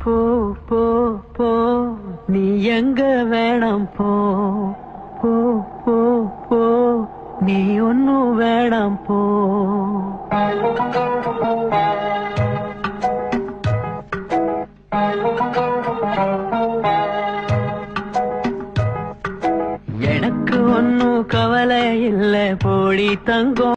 போ போ போ நீ எங்க வேணாம் போ போ போ போ நீ ஒன்னும் வேணாம் போ. எனக்கு ஒன்னும் கவலை இல்ல போடி தங்கம்.